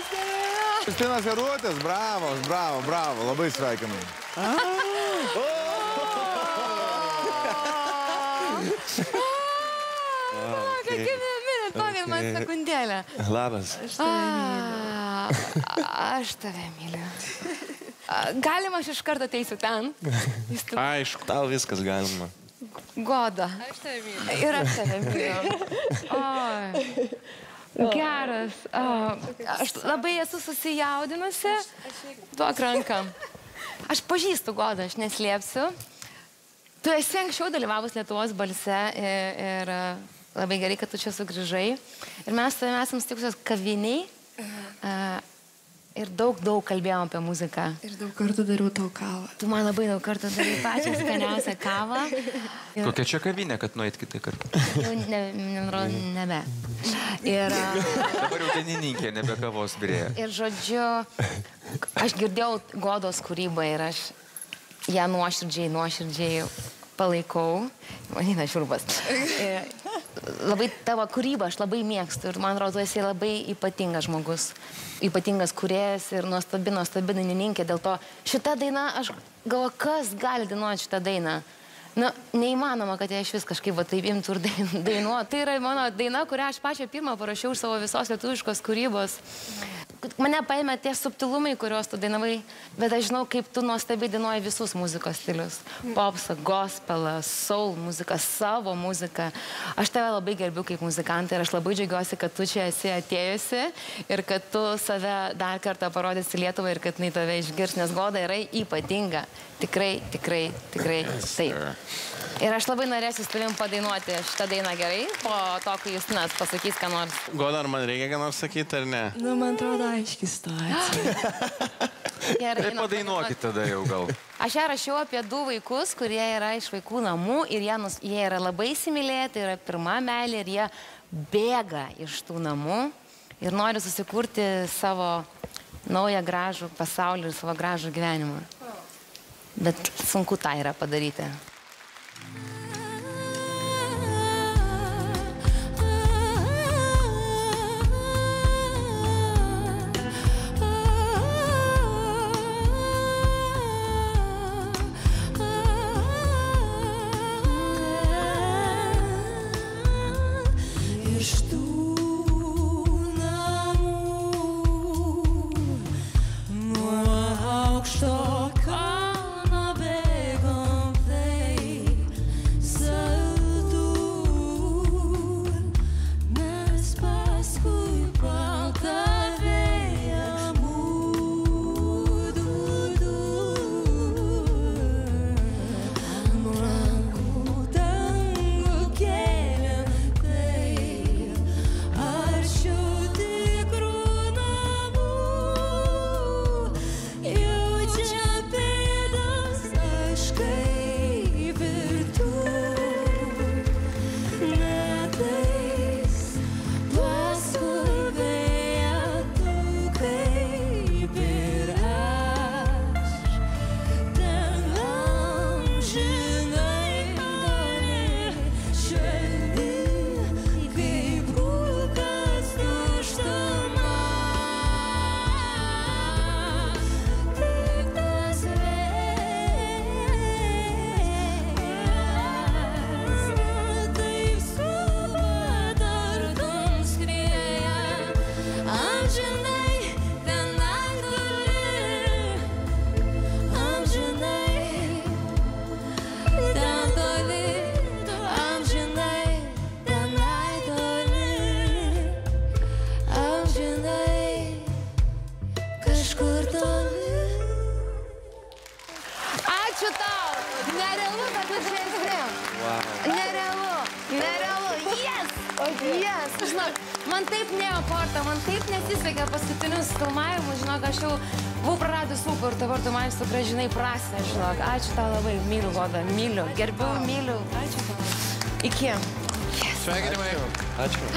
Justinas Jarutis, bravo, bravo, bravo, labai sveikinu. Kaip neminėt, pavėl man sekundėlę. Labas. Aš tave myliu. Galima aš iš karto ateisiu ten? Aišku, tau viskas galima. Goda. Aš tave myliu. Ir aš tave myliu. Geras. Aš labai esu susijaudinusi. Duok ranką. Aš pažįstu Godą, aš neslėpsiu. Tu esi anksčiau dalyvavus Lietuvos balse ir labai gerai, kad tu čia sugrįžai. Ir mes esam stikusios kaviniai ir daug kalbėjom apie muziką. Ir daug kartų dariau tau kavą. Tu man labai daug kartų darai pačią skaniausią kavą. Kokia čia kavinė, kad nueit kitą kartą? Jau nebe. Ir... Dabar jau dienininkė, nebe kavos birėja. Ir žodžiu, aš girdėjau Godos kūrybą ir aš ją nuoširdžiai palaikau. Manina šiurpas. Labai tavo kūrybą aš labai mėgstu ir man atrodo, esi labai ypatingas žmogus. Ypatingas kūrėjas ir nuostabi dainininkė. Dėl to šitą dainą, aš galvoju, kas gali dainuoti šitą dainą? Nu, neįmanoma, kad jie iš vis kažkaip va taip imtų ir dainuoti. Tai yra mano daina, kurią aš pačią pirmą parašiau iš savo visos lietuviškos kūrybos. Mane paėmė tie subtilumai, kuriuos tu dainavai, bet aš žinau, kaip tu nuostabiai dainuoji visus muzikos stilius. Popsą, gospelą, soul muziką, savo muziką. Aš tave labai gerbiu kaip muzikantą ir aš labai džiaugiuosi, kad tu čia esi atėjusi ir kad tu save dar kartą parodysi Lietuvai ir kad jinai tave išgirs, nes Goda yra ypatinga. Tikrai taip. Ir aš labai norėsiu su tavim padainuoti šitą dainą gerai, po to, kai Justinas pasakys, ką nors. Goda, ar man reikia ką nors sakyti, ar ne? Nu, man atrodo, aiški situacija. Tai padainuokit tada jau gal. Aš ją rašiau apie du vaikus, kurie yra iš vaikų namų ir jie yra labai įsimylėję, tai yra pirma meilė ir jie bėga iš tų namų ir nori susikurti savo naują gražų pasaulį ir savo gražų gyvenimą. Bet sunku tą yra padaryti. Man taip neoporta, man taip nesisekė paskutinius filmavimus, žinok, aš jau buvau praradus ūpą ir dabar tu man sugrąžinai prasmę, žinok. Ačiū tau labai, myliu Godą, myliu, gerbiu, myliu. Ačiū tau. Iki. Sveikinimai. Ačiū.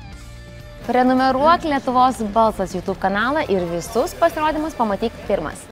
Prenumeruok Lietuvos balsas YouTube kanalą ir visus pasirodymus pamatyk pirmas.